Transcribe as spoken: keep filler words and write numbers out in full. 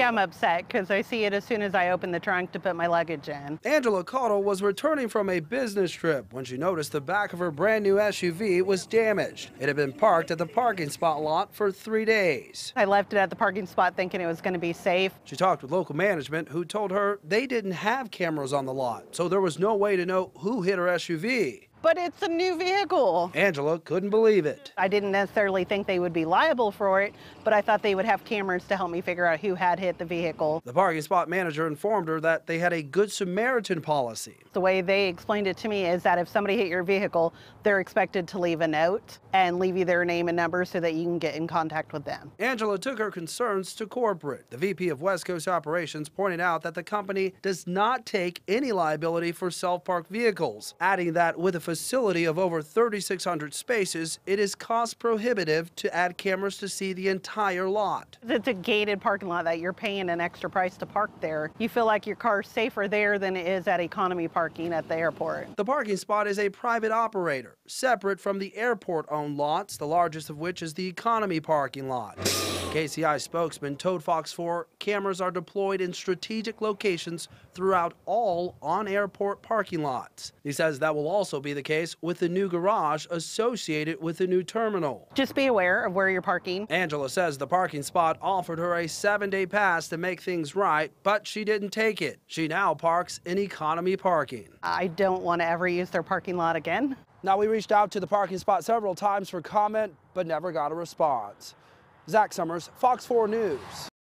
I'm upset because I see it as soon as I open the trunk to put my luggage in. Angela Cottle was returning from a business trip when she noticed the back of her brand new S U V was damaged. It had been parked at the parking spot lot for three days. I left it at the parking spot thinking it was going to be safe. She talked with local management who told her they didn't have cameras on the lot, so there was no way to know who hit her S U V. But it's a new vehicle. Angela couldn't believe it. I didn't necessarily think they would be liable for it, but I thought they would have cameras to help me figure out who had hit the vehicle. The parking spot manager informed her that they had a Good Samaritan policy. The way they explained it to me is that if somebody hit your vehicle, they're expected to leave a note and leave you their name and number so that you can get in contact with them. Angela took her concerns to corporate. The V P of West Coast Operations pointed out that the company does not take any liability for self-parked vehicles, adding that with a facility of over thirty-six hundred spaces, it is cost prohibitive to add cameras to see the entire lot. It's a gated parking lot that you're paying an extra price to park there. You feel like your car's safer there than it is at economy parking at the airport. The parking spot is a private operator, separate from the airport-owned lots, the largest of which is the economy parking lot. K C I spokesman told Fox four cameras are deployed in strategic locations throughout all on-airport parking lots. He says that will also be the case with the new garage associated with the new terminal. Just be aware of where you're parking. Angela says the parking spot offered her a seven-day pass to make things right, but she didn't take it. She now parks in economy parking. I don't want to ever use their parking lot again. Now, we reached out to the parking spot several times for comment, but never got a response. Zach Summers, Fox four News.